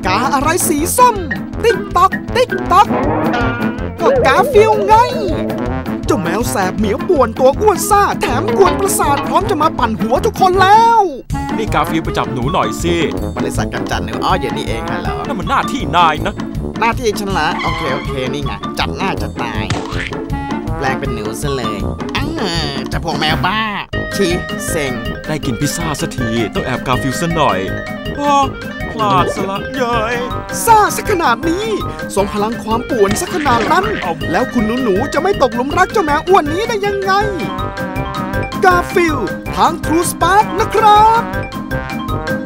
กาอะไรสีส้มติ๊กต๊อกติ๊กต๊อกก็กาฟิลไงเจ้าแมวแสบเหมียวป่วนตัวอ้วนซ่าแถมกวนประสาทพร้อมจะมาปั่นหัวทุกคนแล้วนี่กาฟิลไปจับหนูหน่อยสิบริษัทกำจัดหนูอ้ออย่างนี้เองฮะเหรอนั่นมันหน้าที่นายนะหน้าที่ฉันละโอเคนี่ไงจัดหน้าจะตายแปลงเป็นหนูซะเลยจะพวกแมวบ้าชีเซ็งได้กินพิซซ่าสักทีต้องแอบกาฟิลซะหน่อยพลาดซะละเย้ยซ่าสักขนาดนี้ทรงพลังความป่วนสักขนาดนั้นแล้วคุณหนูจะไม่ตกหลุมรักเจ้าแมวอ้วนนี้ได้ยังไงกาฟิลทาง True Spark นะครับ